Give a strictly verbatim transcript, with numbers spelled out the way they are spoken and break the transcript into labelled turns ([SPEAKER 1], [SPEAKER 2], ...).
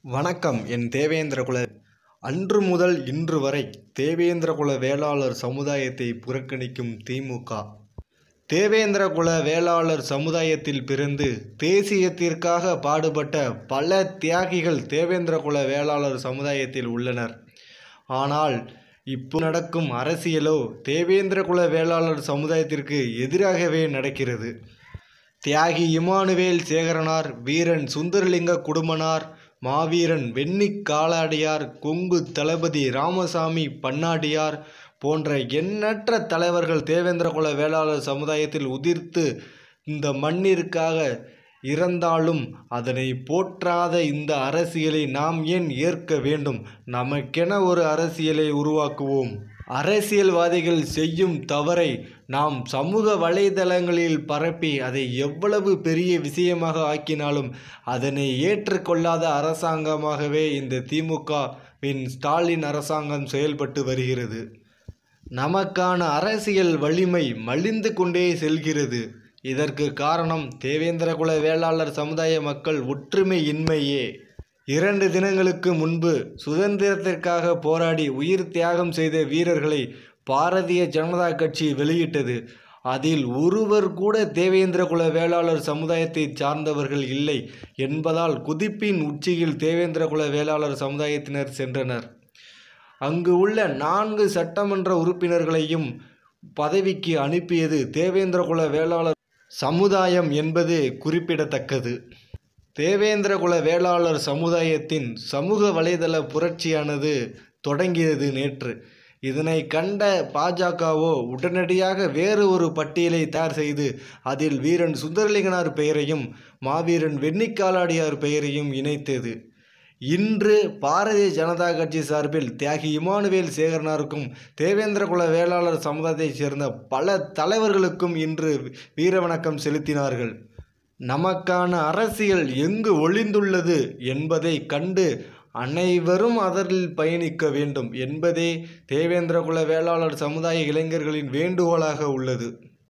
[SPEAKER 1] வணக்கம். என் தேவேந்திரகுல அன்று முதல் இன்று வரை தேவேந்திரகுல வேளாளர் சமுதாயத்தை புறக்கணிக்கும் திமுக. தேவேந்திரகுல வேளாளர் சமுதாயத்தில் பிறந்து தேசியத்திற்காக பாடுபட்ட பல தியாகிகள் தேவேந்திரகுல வேளாளர் சமுதாயத்தில் உள்ளனர். ஆனால் இப்போ நடக்கும் அரசியலோ தேவேந்திரகுல வேளாளர் சமுதாயத்திற்கு எதிராகவே நடக்கிறது. தியாகி இமானுவேல் சேகரனார், வீரன் சுந்தரலிங்க குடும்பனார், மாவீரன் வெண்ணிக் காலாடியார், கொங்கு தளபதி ராமசாமி பண்ணாடியார் போன்ற எண்ணற்ற தலைவர்கள் தேவேந்திரகுல வேளாளர் சமுதாயத்தில் உதிர்த்து இந்த மண்ணிற்காக இறந்தாலும் அதனை போற்றாத இந்த அரசியலை நாம் ஏன் ஏற்க வேண்டும்? நமக்கென ஒரு அரசியலை உருவாக்குவோம். அரசியல்வாதிகள் செய்யும் தவறை நாம் சமூக வலைதளங்களில் பரப்பி அதை எவ்வளவு பெரிய விஷயமாக ஆக்கினாலும் அதனை ஏற்றுக்கொள்ளாத அரசாங்கமாகவே இந்த திமுகவின் ஸ்டாலின் அரசாங்கம் செயல்பட்டு வருகிறது. நமக்கான அரசியல் வலிமை மலிந்து கொண்டே செல்கிறது. இதற்கு காரணம் தேவேந்திரகுல வேளாளர் சமுதாய மக்கள் ஒற்றுமையின்மையே. இரண்டு தினங்களுக்கு முன்பு சுதந்திரத்திற்காக போராடி உயிர் தியாகம் செய்த வீரர்களை பாரதிய ஜனதா கட்சி வெளியிட்டது. அதில் ஒருவர் கூட தேவேந்திரகுல வேளாளர் சமுதாயத்தை சார்ந்தவர்கள் இல்லை என்பதால் குதிப்பின் உச்சியில் தேவேந்திரகுல வேளாளர் சமுதாயத்தினர் சென்றனர். அங்கு உள்ள நான்கு சட்டமன்ற உறுப்பினர்களையும் பதவிக்கு அனுப்பியது தேவேந்திரகுல வேளாளர் சமுதாயம் என்பது குறிப்பிடத்தக்கது. தேவேந்திரகுல வேளாளர் சமுதாயத்தின் சமூக வலைதள புரட்சியானது தொடங்கியது நேற்று. இதனை கண்ட பாஜகவோ உடனடியாக வேறு ஒரு பட்டியலை தயார் செய்து அதில் வீரன் சுந்தரலிங்கனார் பெயரையும் மாவீரன் வெண்ணிக் காலாடியார் பெயரையும் இணைத்தது. இன்று பாரதிய ஜனதா கட்சி சார்பில் தியாகி இமானுவேல் சேகரனாருக்கும் தேவேந்திரகுல வேளாளர் சமுதாயத்தைச் சேர்ந்த பல தலைவர்களுக்கும் இன்று வீரவணக்கம் செலுத்தினார்கள். நமக்கான அரசியல் எங்கு ஒளிந்துள்ளது என்பதை கண்டு அனைவரும் அதில் பயணிக்க வேண்டும் என்பதே தேவேந்திரகுல வேளாளர் சமுதாய இளைஞர்களின் வேண்டுகோளாக உள்ளது.